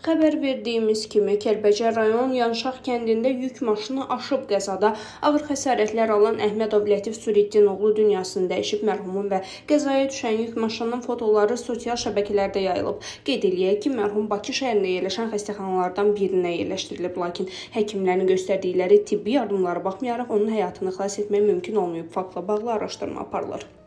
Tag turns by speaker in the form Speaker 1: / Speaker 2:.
Speaker 1: Xəbər verdiyimiz kimi, Kəlbəcər rayon Yanşaq kəndində yük maşını aşıb qəzada ağır xəsarətlər alan Əhmədov Lətif Suriddin oğlu dünyasını dəyişib. Mərhumun və qəzaya düşən yük maşınının fotoları sosial şəbəkələrdə yayılıb. Qeyd eləyək ki, mərhum Bakı şəhərində yerləşən xəstəxanalardan birinə yerləşdirilib, lakin həkimlərin göstərdikləri tibbi yardımlara baxmayaraq onun həyatını xilas etmək mümkün olmayıb. Faktla bağlı araşdırma aparılır.